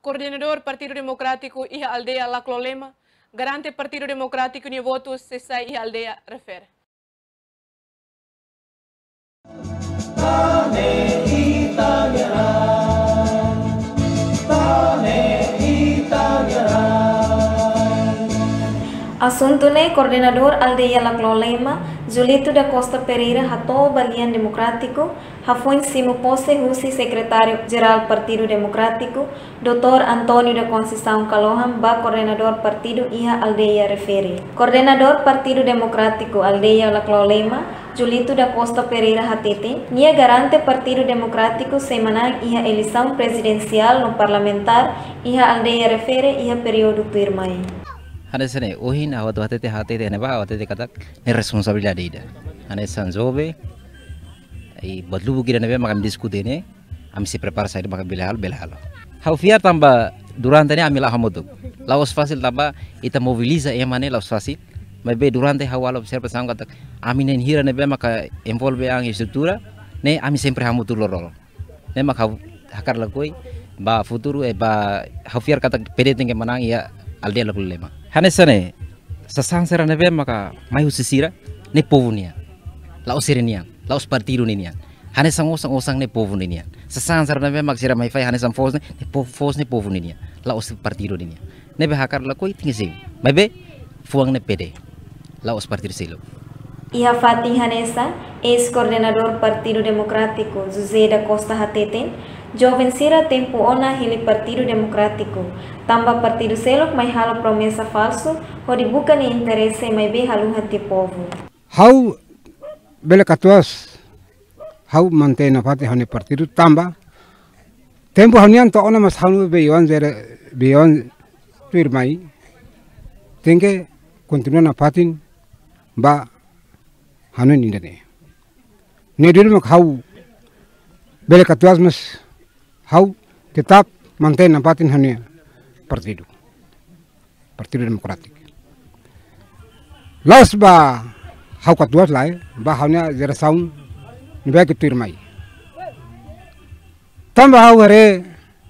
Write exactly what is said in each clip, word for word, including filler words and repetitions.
Coordenador Partido Democrático Iha Aldeia Laclolema, garante Partido Democrático ni votos se sai Iha Aldeia refere. Assunto ne coordenador Aldeia Laclolema, Julito da Costa Pereira, Rato Balian Democrático, Rafuin Simo Posse Russi, secretário-geral Partido Democrático, doutor Antônio da Conceição Calohan, ba coordenador Partido Iha Aldeia refere. Coordenador Partido Democrático Aldeia Laclolema, Julito da Costa Pereira Hatete, nia garante Partido Democrático semanal Iha eleição presidencial no parlamentar, Iha Aldeia refere, Iha período pirmai. Hane sene ohin awat watete hatete ne ba watete katak ne responsabilidade ida hane sanjobe ai badlu bugira ne makam diskute ne am se prepara sai makam bilhal bilhal hau fiar tamba durante ne amila hamodu laos fasil tamba ita mobiliza emane laos fasil mai be durante hawala observa sang katak amine hira ne be maka involve ang estrutura ne ami sempre hamutu lorol ne maka hakar lagoi ba futuro e ba hau fiar katak pede tingge manang ya Aldeia Laclolema. Hanesane sasang sera nebe maka mai usisira ne povo nia. Laos serenian, laos partido nian. Hanesang osang osang ne povo nian. Sasang sera nebe mak sira mai fai hanesang fos ne fos ne povo nian. Laos partido nian. Nebe hakar la koi tingse. Mai be fuang ne pede. Laos partido selo. Iha Fatih Hanesa, ex-coordenador Partido Democrático, José da Costa Hateten, jovem sira tempo ona hili Partido Democrático, tamba Partido Selok mai halo promessa falso, hodi buka ni interesse mai be halu hati povo. How bele katuas, how mantém a Fatih Hane Partido tamba, tempo hanian to ona mas halu be yon zere be yon firmai, tenge continua na Fatih ba hanu ni dane. Ne dulu mak how bele katuas mas how tetap mantém a Fatih Hane Partido Partido Democrático. Las ba how katuas lai ba hanya zera sound ni ba kitir mai. Tamba how hare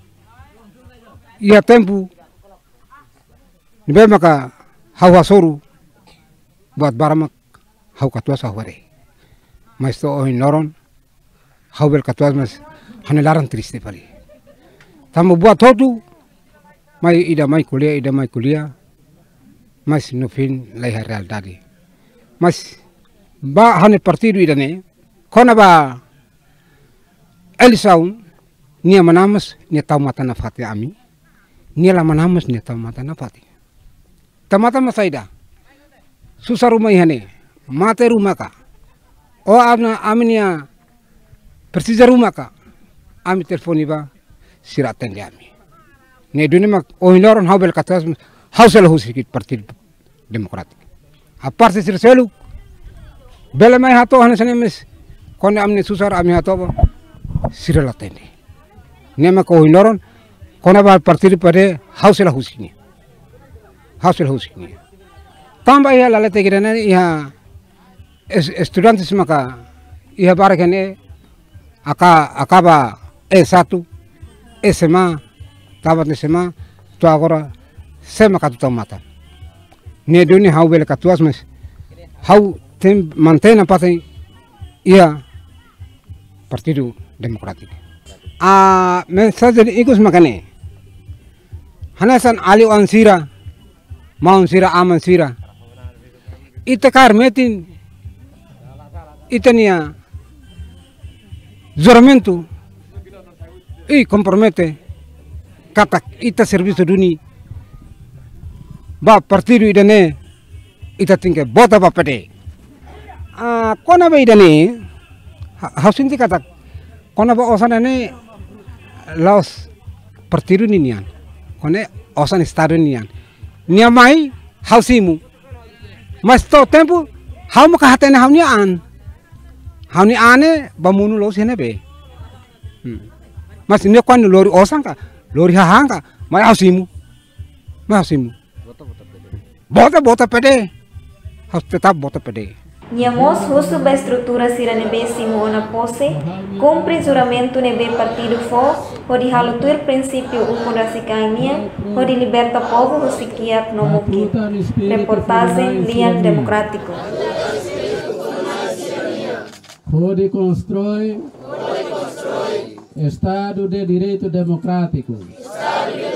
ia tempo ni ba maka how hasoru buat baramak how katuas how hare. Mas to ohin noron how bel katuas mas hanelaran triste pali. Tamba buat hotu mai ida mai kuliah ida mai kuliah mas nufin lai real tadi mas ba hane partido ida ne kona ba elisaun nia manamas nia tau mata na fati ami nia la manamas nia tau mata na fati tamata masaida susah rumah hane mate rumah ka o amna aminia persija rumah ka ami telefoni ba sirat tende ami ne dunia mak ohinoron hau bel katas hau selo husikit Partido Democrático. Aparte sir selu bela mai hato hane sene mes kone amne susar ami hato ba sira latende. Ne mak ohinoron kone ba Partido pade hau selo husikini. Hau selo husikini. Tamba ia lalete girana ia estudiantes maka ia barakene aka akaba E satu S M A tabat ne sema to agora sema katu tamata ne doni hau bele katuas mas hau tem mantém a pata ia Partido Democrático a mensagem de ikus makane hanasan ali ansira mansira amansira itakar metin itania juramento e compromete kata ita serviço duni ba partido idane ita tingke bota ba pede ah kona ba idane hausinti kata kona ba osana ne laos partido ninian kone osan estado ninian niamai hausimu mas to tempo hau maka hatene hauni an hauni ane ba munu los hene be hmm. Mas ne kwan lori osan ka lori hahanga mai hausimu mai hausimu bota bota pede harus tetap bota pede. Nhamos husu ba estrutura sira nebe simo ona pose, cumpre juramento nebe partido fo, hodi halutur princípio ukundasikania, hodi liberta povo husikiak nomoki. Reportagem Lian Democrático. Hodi constrói Estado de Direito Democrático.